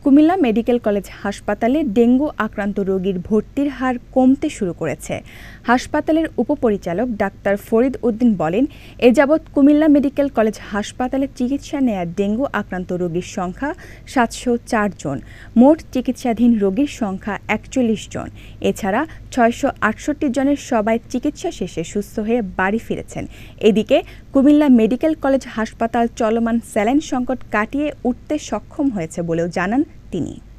Comilla medical college হাসপাতালে dengue আক্রান্ত রোগীর ভর্তির হার কমতে শুরু করেছে। হাসপাতালের উপপরিচালক ডাক্তার ফরিদ উদ্দিন বলেন, এ যাবৎ কুমিল্লা মেডিকেল কলেজ হাসপাতালে চিকিৎসা নেয়া ডেঙ্গু আক্রান্ত রোগীর সংখ্যা ৭০৪ জন। মোট চিকিৎসাধীন রোগীর সংখ্যা ৪১ জন। এছাড়া ৬৬৮ জনের সবাই চিকিৎসা শেষে সুস্থ হয়ে বাড়ি ফিরেছেন। এদিকে কুমিল্লা মেডিকেল কলেজ হাসপাতাল চলমান স্যালাইন সংকট কাটিয়ে উঠতে সক্ষম হয়েছে বলেও জানান তিনি।